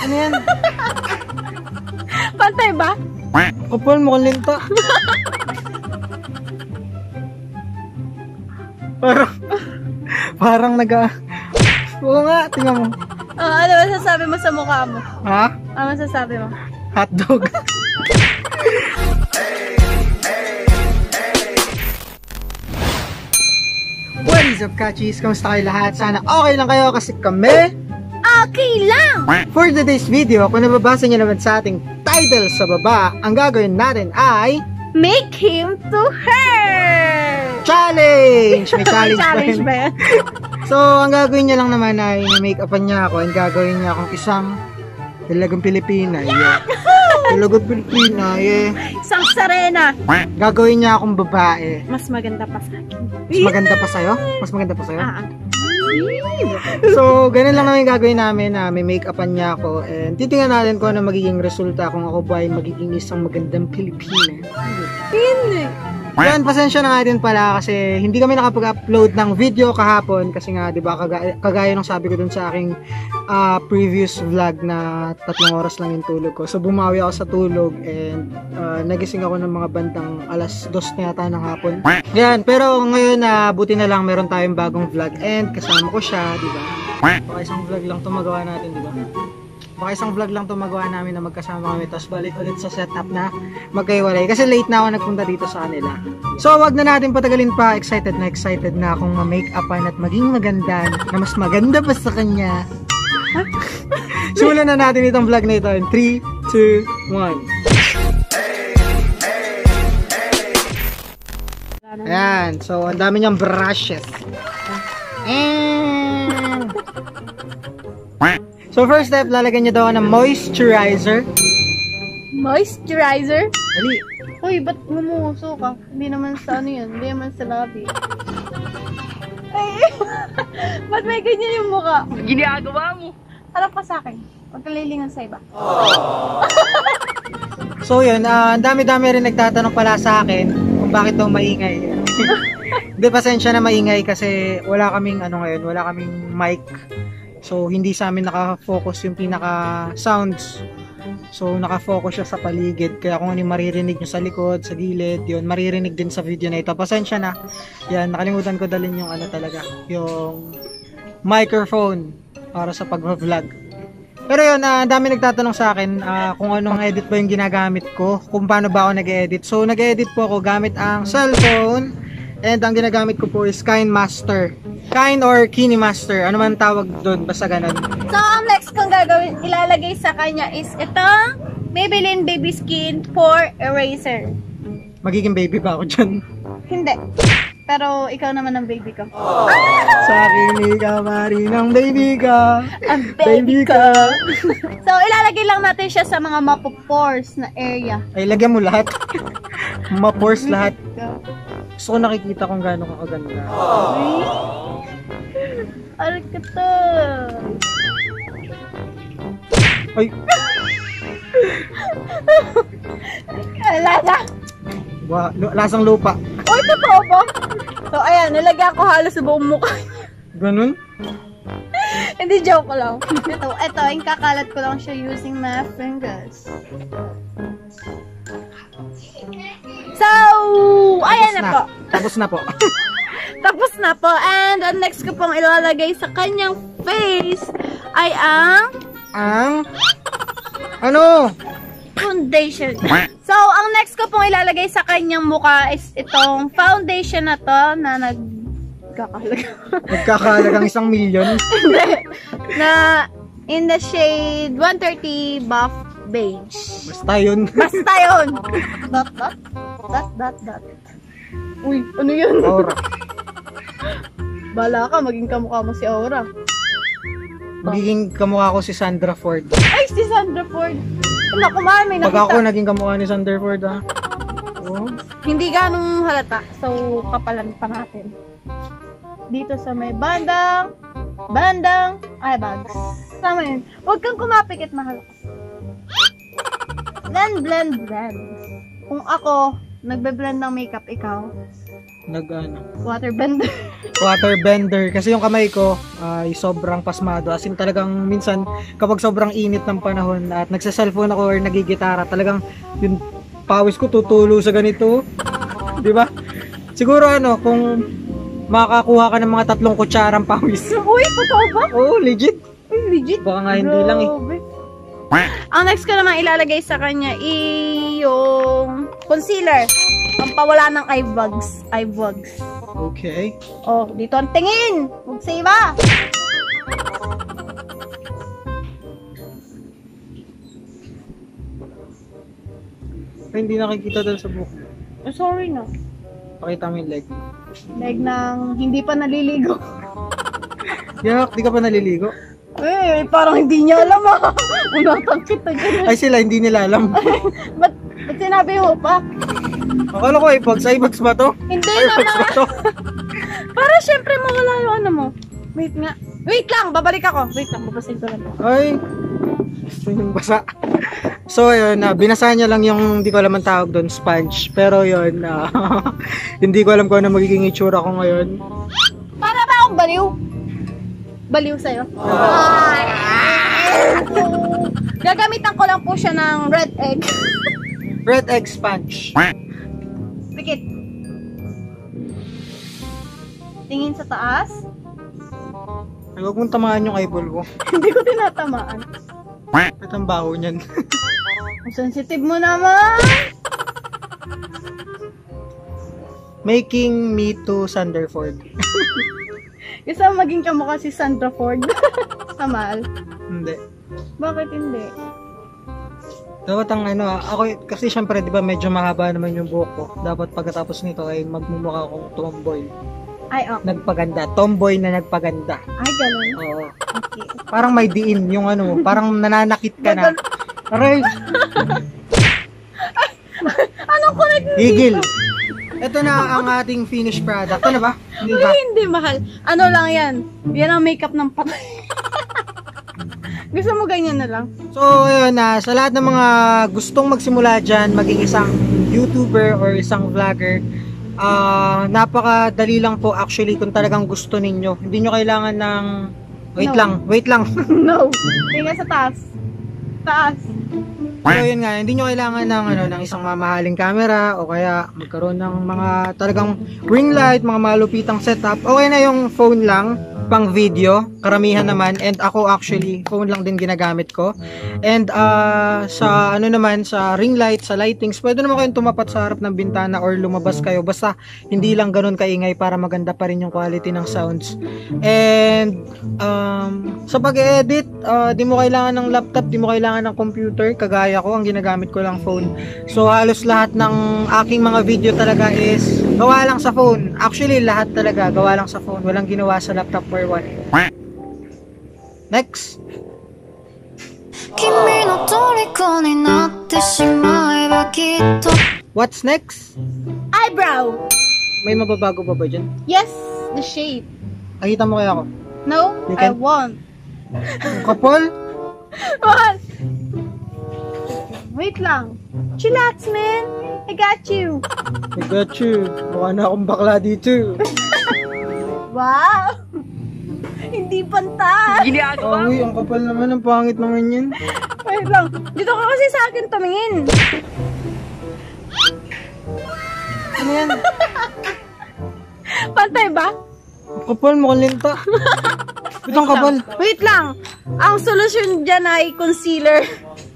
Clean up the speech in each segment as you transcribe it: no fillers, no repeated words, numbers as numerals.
Ano yan? Pantay ba? Kapal mo kang linta. Parang Oo nga, tingnan mo. Ano masasabi mo sa mukha mo? Ha? Ano masasabi mo? Hotdog. What is up, Kachis? Kamusta kayo lahat? Sana okay lang kayo kasi kami Okay lang! For today's video, kung nababasa niyo naman sa ating title sa baba, ang gagawin natin ay Make him to her! challenge! May challenge, Challenge ba yan? So, ang gagawin niya lang naman ay make-upan niya ako and gagawin niya akong isang talagang Pilipina. Yeah. Talagang Pilipina, yeah. Isang sarena. Gagawin niya akong babae. Mas maganda pa sa akin. Mas maganda pa sa'yo? Mas maganda pa sa'yo? Ah. So, ganun lang naman yung gagawin namin na may make-upan niya ako and titingnan natin kung ano magiging resulta kung ako ba ay magiging isang magandang Pilipina. Hindi. Yan, pasensya na nga din pala kasi hindi kami nakapag-upload ng video kahapon kasi nga, di ba, kagaya ng sabi ko dun sa aking previous vlog na 3 oras lang yung tulog ko. So, bumawi ako sa tulog and nagising ako ng mga bandang alas 2 na yata ng hapon. Yan, pero ngayon, buti na lang meron tayong bagong vlog and kasama ko siya, di ba? Baka isang vlog lang ito magawa natin, di ba? Baka isang vlog lang ito magawa namin na magkasama kami tapos balik ulit sa setup na magkaiwalay kasi late na ako nagpunta dito sa kanila. So wag na natin patagalin pa, excited na akong ma-make-upan at maging maganda na mas maganda pa sa kanya. Simulan na natin itong vlog na ito in 3, 2, 1. Ayan, so ang dami niyang brushes. So first step, lalagyan niyo daw ng moisturizer. Moisturizer? Dali. Uy, ba't gumuso ka? Hindi naman sa ano yun. Hindi naman sa labi. Ay, ba't may ganyan yung mukha? Ginagawa mo. Harap ka sa akin. Huwag kalilingan sa iba. So yun, ang dami-dami rin nagtatanong pala sa akin kung bakit daw maingay. Hindi, pasensya na maingay kasi wala kaming ngayon, wala kaming mic. So, hindi sa amin naka-focus yung pinaka-sounds. So, naka-focus siya sa paligid. Kaya kung ano yung maririnig nyo sa likod, sa gilid, yun, maririnig din sa video na ito. Pasensya na. Yan, nakalimutan ko dalhin yung talaga, yung microphone para sa pag-vlog. Pero yun, dami nagtatanong sa akin kung anong edit ba yung ginagamit ko, kung paano ba ako nag-edit. So, nag-edit po ako gamit ang cellphone. And ang ginagamit ko po is KineMaster. Kine or KineMaster, ano man tawag doon, basta ganun. So, ang next kong gagawin, ilalagay sa kanya is itong Maybelline Baby Skin Pore Eraser. Magiging baby ba ako dyan? Hindi. Pero ikaw naman ang baby ko. Sa akin ikaw marinang baby ka. Ang baby ko. So, ilalagay lang natin siya sa mga mapopores na area. Ay, lagyan mo lahat. Ma-pores lahat. Gusto ko nakikita kung gaano ka kaganda. Aray ka to. Ay! Lasa. Lasang lupa. Uy, totoo ba? So, ayan, nilagyan ko halos sa buong mukha niya. Ganun? Hindi, joke ko lang. Ito, kakalat ko lang siya using my fingers. So, ayan na po. Tapos na po. Tapos na po. And ang next ko pong ilalagay sa kanyang face ay ang ano? foundation. So, ang next ko pong ilalagay sa kanyang mukha is itong foundation na to na Nagkakahalagang 1 million. na in the shade 130 buff beige. Basta yun. Basta yun. Dot. Uy, ano yun? Aura. Bala ka, maging kamukha mo si Aura. Magiging kamukha ko si Sandra Ford. Ay, si Sandra Ford. Kumakumahan, may nakita. Pag ako naging kamukha ni Sandra Ford, ha? Oh. Hindi ganong halata. So, kapalan pa natin. Dito sa may bandang, bags. Sama yun. Huwag kang kumapikit, mahal. Blend. Kung ako, nagbe-blend ng makeup, ikaw, Waterbender. Waterbender. Kasi yung kamay ko ay sobrang pasmado. As in talagang minsan kapag sobrang init ng panahon at nagsa-cellphone ako or nagigitara, talagang yung pawis ko tutulo sa ganito. Di ba? Siguro kung makakuha ka ng mga 3 kutsarang pawis. Uy, totoo ba? Oo, legit. Uy, legit. Baka nga hindi lang eh. Grabe. Ang next ko naman ilalagay sa kanya yung concealer. Pampawala ng eye bags. Okay. Oh, dito ang tingin. Huwag sa iba. Ay, hindi nakikita dun sa buhok. Oh, sorry na. Pakita mo yung leg. Leg ng hindi pa naliligo. Yak, di ka pa naliligo? Eh, parang hindi niya alam ah. Unatang kita dyan. Ay, sila hindi nila alam. Ba't sinabi mo pa? Akala ko iPods. iPods ba to? Hindi iPods ba naman. to? Para syempre mawala yung ano mo. Wait nga. Wait lang, babalik ako. Wait lang, babasin ko lang. Ay, gusto yung basa. So, yun, binasa niya lang yung, hindi ko alam ang tawag doon, sponge. Pero yun, hindi ko alam kung ano magiging itsura ko ngayon. Para ba akong baliw? Baliw sa'yo? Gagamitan ko lang po siya ng red egg. Red egg sponge. Pikit. Tingin sa taas. Ay, huwag mong tamaan yung eyeball ko. Hindi ko tinatamaan. At ang baho niyan. Ang sensitive mo naman. Making me to Sanderford. Gusto mo maging kamukha si Sandra Ford? Samal. Hindi. Bakit hindi? Dapat ang ako kasi syempre 'di ba medyo mahaba naman yung buhok ko. Dapat pagkatapos nito ay magmumukha akong tomboy. Ay, okay. Nagpaganda. Tomboy na nagpaganda. Ay, ganun. Oo. Okay. Parang may diin yung parang nananakit ka na. Aray! Anong connect mo Higil! dito? Ito na ang ating finished product. Ano ba? Hindi ba? Uy, hindi mahal. Ano lang yan? Yan ang makeup ng patay. Gusto mo ganyan na lang? So, ayun sa lahat ng mga gustong magsimula dyan, maging isang YouTuber or isang vlogger, napakadali lang po actually kung talagang gusto ninyo. Hindi nyo kailangan ng... Wait lang. No. Tingnan sa taas. Taas. So yun nga, hindi nyo kailangan ng isang mamahaling camera o kaya magkaroon ng mga talagang ring light, mga malupitang setup. Okay na yung phone lang, pang video, karamihan naman. And ako actually, phone lang din ginagamit ko. And sa sa ring light, sa lightings, pwede naman kayong tumapat sa harap ng bintana or lumabas kayo. Basta hindi lang ganun kaingay para maganda pa rin yung quality ng sounds. And sa pag-edit, di mo kailangan ng laptop, di mo kailangan ng computer. Kagaya ko, ang ginagamit ko lang phone. So halos lahat ng aking mga video talaga is gawa lang sa phone. Actually, lahat talaga gawa lang sa phone. Walang ginawa sa laptop or what. Next. What's next? Eyebrow. May mababago pa ba dyan? Yes, the shape. Nakita mo kaya ako? No, You I can- won't. Ang kapal? What? Wait lang. Chillax, man. I got you. I got you. Mukha na akong bakla dito. Wow. Hindi pantay. Uy, ang kapal naman. Ang pangit naman yan. Wait lang. Dito ka kasi sa akin tumingin. Ano yan? Pantay ba? Ang kapal, mukhang linta. Ba't ang kapal? Wait lang. Ang solusyon dyan ay concealer.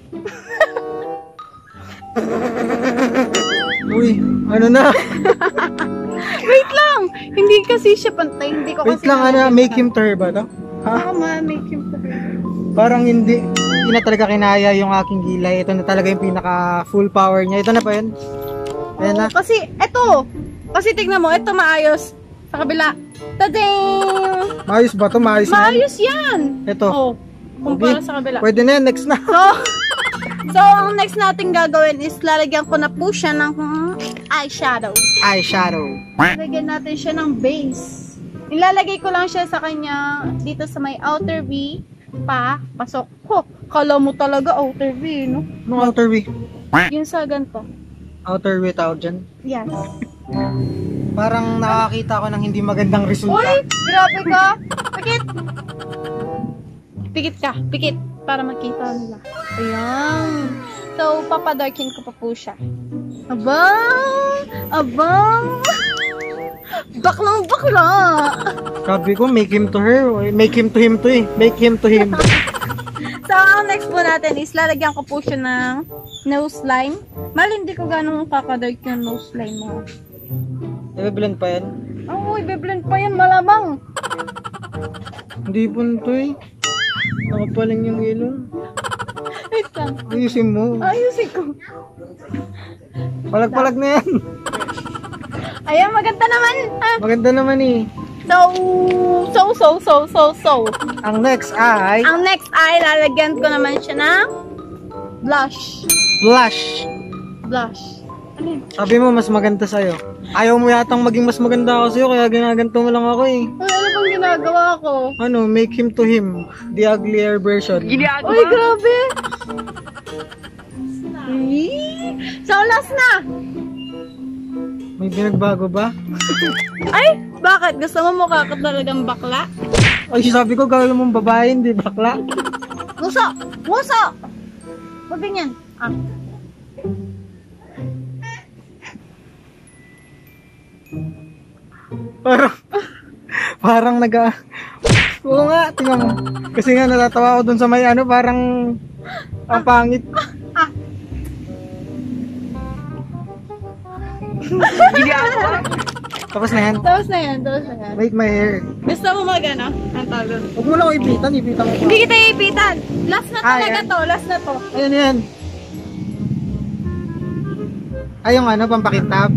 Uy, ano na? Wait lang. Hindi kasi siya pantay. Hindi ko Wait kasi lang, make him tur ba to? Ha? Tama, make him to. Parang hindi na talaga kinaya yung aking gilay. Ito na talaga yung pinaka full power niya. Ito na pa yun. Ayan na. Kasi, eto. Kasi tignan mo, eto maayos. Sa kabila. Tadang! Maayos ba to? Maayos na yan? Maayos yan. Ito. Oh, kumpara sa kabila. Pwede na yan. Next na. So, ang next natin gagawin is lalagyan ko na po siya ng eyeshadow. Eyeshadow. Lalagyan natin siya ng base. Nilalagay ko lang siya sa kanya dito sa may outer V. Pasok. Kala mo talaga outer V, no? Anong outer V? Yung sa ganito. Outer V tawag dyan? Yes. Parang nakakita ko ng hindi magandang resulta. Uy! Grabe ka! Pikit! Pikit ka. Pikit. Para makita nila. Ayan. So, papadarkin ko pa po siya. Abang! Abang! Baklang bakla! Sabi ko, make him to her. Make him to him to eh. Make him to him. So, ang next po natin is lalagyan ko po siya ng nose line. Mal, hindi ko ganun kakadark yung nose line mo. I-blend pa yan? Oo, i-blend pa yan, malamang. Hindi po nito eh. Nakapaling yung ilong. Wait lang. Ayusin mo. Ayusin ko. Palag-palag na yan. Ayan, maganda naman. Ah, Maganda naman eh. So. Ang next ay Ang next ay lalagyan ko naman siya ng blush. blush. Blush. Ano yun? Sabi mo, mas maganda sa'yo. Ayaw mo yatang maging mas maganda ako sa'yo, kaya ginaganto mo lang ako eh. Uy, ano bang ginagawa ko? Ano, make him to him. The uglier version. Uy, grabe! So, last na! May binagbago ba? Ay, bakit? Gusto mo mukha ka talagang bakla? Ay, sabi ko, gawin mong babae, hindi bakla. Muso! Muso! Huwag ganyan. Ah. Parang Oo nga, tingnan mo. Kasi nga natatawa ako dun sa may ano, parang ang pangit. Tapos na yan. Tapos na yan. Make my hair. Gusto mo mag-ano? Ang tawag doon? Huwag mo lang ako ipitan mo. Hindi kita iipitan. Last na talaga yan. to. Last na to. Ayan yan. Ay, yung ano, pampakintab.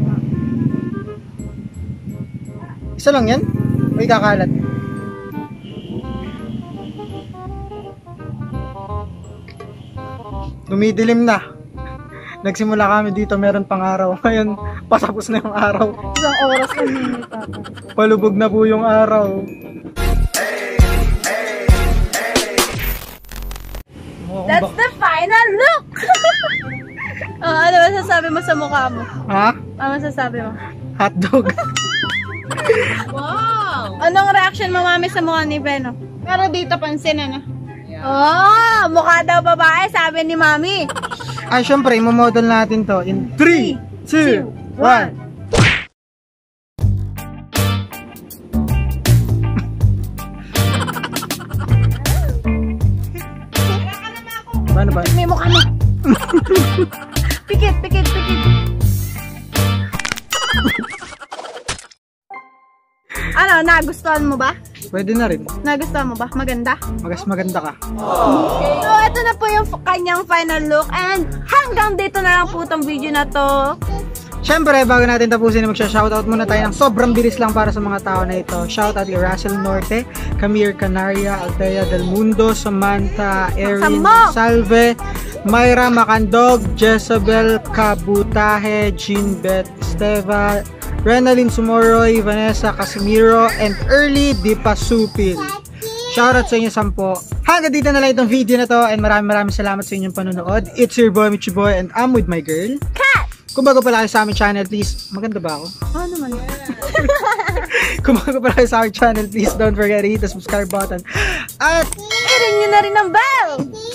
Isa lang yan? May kakalat. Dumidilim na. Nagsimula kami dito, meron pang araw. Ngayon, pasapos na yung araw. Isang oras na minute ako. Palubog na po yung araw. That's the final look! Ano masasabi mo sa mukha mo? Ha? Ano masasabi mo? Hotdog. Wow! Anong reaction mo, mami, sa mukha ni Beno? Pero dito pansin, ano? Oh, mukha daw babae, sabi ni mami. Ay, syempre, imamodel natin to in 3, 2, 1. Paano ba? May mukha mo. Pikit. Ano, nagustuhan mo ba? Pwede na rin. Nagustuhan mo ba? Maganda? Maganda ka. So, ito na po yung kanyang final look. And hanggang dito na lang po itong video na to. Syempre, bago natin tapusin, magsha-shoutout muna tayo ng sobrang bilis lang para sa mga tao na ito. Shoutout kay Russell Norte, Camille Canaria, Altea Del Mundo, Samantha Erin Salve, Myra Macandog, Jezebel Cabutahe, Jean Beth Esteva, Renalyn Sumoroy, Vanessa Casimiro, and Early Dipasupil. Shoutout sa inyo 10. Hanggang dito na lang itong video na to, and maraming salamat sa inyong panonood. It's your boy, Michiboy, and I'm with my girl, Kat! Kung bago pala kayo sa aming channel, please, maganda ba ako? Oo naman. Kung bago pala kayo sa aming channel, please don't forget to hit the subscribe button. At I-ring nyo na rin ang bell!